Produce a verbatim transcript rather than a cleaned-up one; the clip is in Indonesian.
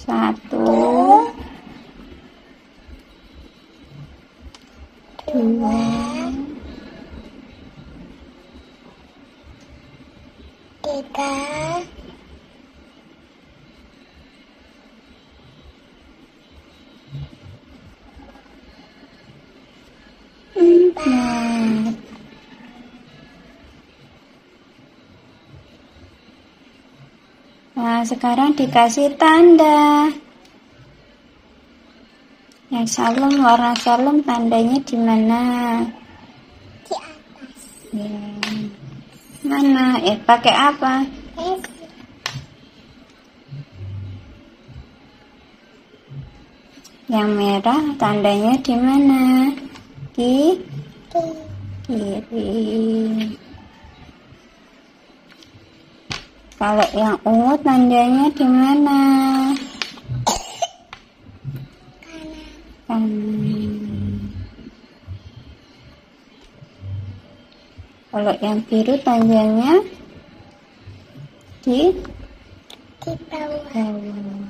Satu, dua, tiga, empat. Nah, sekarang dikasih tanda. Yang salem, warna salem tandanya di mana? di atas. Ya. Mana? Eh, pakai apa? S. Yang merah tandanya di mana? Di kiri. Kalau yang ungu tandanya di mana? Kanan. Kalau yang biru tandanya di Di bawah. bawah.